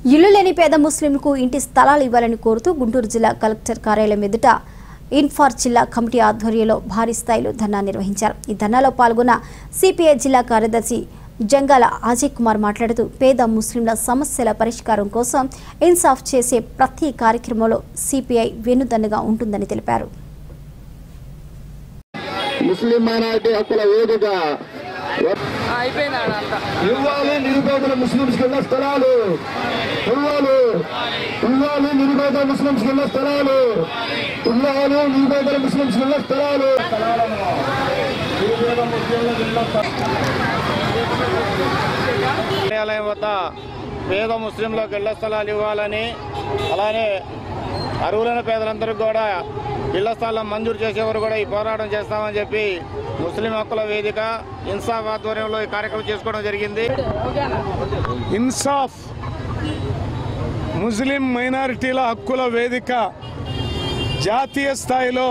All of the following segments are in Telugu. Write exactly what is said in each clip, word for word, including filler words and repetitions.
ఇల్లు లేని పేద ముస్లింలకు ఇంటి స్థలాలు ఇవ్వాలని కోరుతూ గుంటూరు జిల్లా కలెక్టర్ కార్యాలయం ఎదుట ఇన్ఫార్ జిల్లా కమిటీ ఆధ్వర్యంలో భారీ స్థాయిలో ధర్నా నిర్వహించారు। ఈ ధర్నాలో పాల్గొన్న సిపిఐ జిల్లా కార్యదర్శి జంగాల అజయ్ కుమార్ మాట్లాడుతూ పేద ముస్లింల సమస్యల పరిష్కారం కోసం ఇన్సాఫ్ చేసే ప్రతి కార్యక్రమంలో సిపిఐ వెన్నుదన్నుగా ఉంటుందని తెలిపారు। ముస్లిం మైనారిటీ హక్కుల వేదిక ఇవ్వాలి నిరుపేద ముస్లింస్ కింద స్థలాలు ఇవ్వాలి ఇవ్వాలి నిరుపేద ముస్లింస్ కింద స్థలాలు ఇవ్వాలి నిరుపేద ముస్లింస్ కింద స్థలాలు కార్యాలయం వద్ద పేద ముస్లింలకు ఇళ్ల స్థలాలు ఇవ్వాలని అలానే అర్హులైన పేదలందరికీ కూడా ఇళ్ల స్థలం మంజూరు చేసేవారు కూడా ఈ పోరాటం చేస్తామని చెప్పి ముస్లిం హక్కుల వేదిక ఇన్సాఫ్ ఆధ్వర్యంలో ఈ కార్యక్రమం చేసుకోవడం జరిగింది। ఇన్సాఫ్ ముస్లిం మైనారిటీల హక్కుల వేదిక జాతీయ స్థాయిలో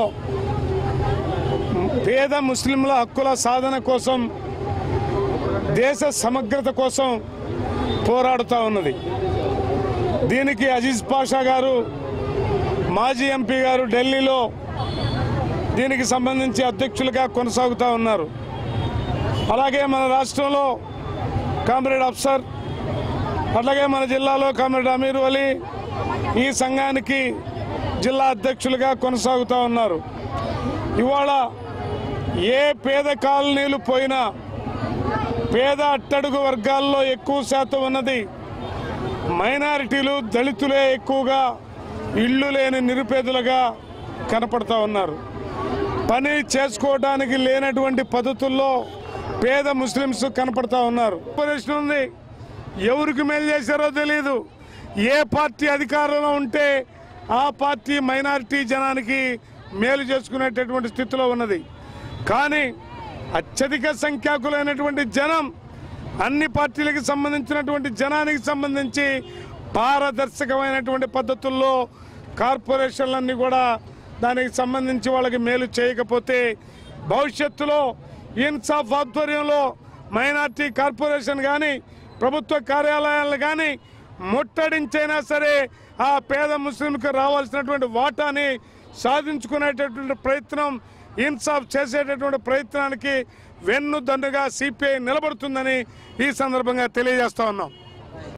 పేద ముస్లింల హక్కుల సాధన కోసం దేశ సమగ్రత కోసం పోరాడుతూ ఉన్నది। దీనికి అజీజ్ పాషా గారు మాజీ ఎంపీ గారు ఢిల్లీలో దీనికి సంబంధించి అధ్యక్షులుగా కొనసాగుతూ ఉన్నారు। అలాగే మన రాష్ట్రంలో కామ్రేడ్ అఫ్సర్, అలాగే మన జిల్లాలో కామ్రేడ్ అమీర్ అలీ ఈ సంఘానికి జిల్లా అధ్యక్షులుగా కొనసాగుతూ ఉన్నారు। ఇవాళ ఏ పేద కాలనీలు పోయినా పేద అట్టడుగు వర్గాల్లో ఎక్కువ శాతం ఉన్నది మైనారిటీలు, దళితులే ఎక్కువగా ఇళ్ళు లేని నిరుపేదలుగా కనపడతా ఉన్నారు। పని చేసుకోవడానికి లేనటువంటి పద్ధతుల్లో పేద ముస్లిమ్స్ కనపడతా ఉన్నారు। ఆపరేషన్ ఉంది, ఎవరికి మేలు చేశారో తెలియదు। ఏ పార్టీ అధికారంలో ఉంటే ఆ పార్టీ మైనారిటీ జనానికి మేలు చేసుకునేటటువంటి స్థితిలో ఉన్నది। కానీ అత్యధిక సంఖ్యాకులైనటువంటి జనం అన్ని పార్టీలకు సంబంధించినటువంటి జనానికి సంబంధించి పారదర్శకమైనటువంటి పద్ధతుల్లో కార్పొరేషన్లన్నీ కూడా దానికి సంబంధించి వాళ్ళకి మేలు చేయకపోతే భవిష్యత్తులో ఇన్సాఫ్ ఆధ్వర్యంలో మైనార్టీ కార్పొరేషన్ కానీ ప్రభుత్వ కార్యాలయాలు కానీ ముట్టడించైనా సరే ఆ పేద ముస్లింకు రావాల్సినటువంటి వాటాని సాధించుకునేటటువంటి ప్రయత్నం, ఇన్సాఫ్ చేసేటటువంటి ప్రయత్నానికి వెన్నుదన్నుగా సిపిఐ నిలబడుతుందని ఈ సందర్భంగా తెలియజేస్తా ఉన్నాం।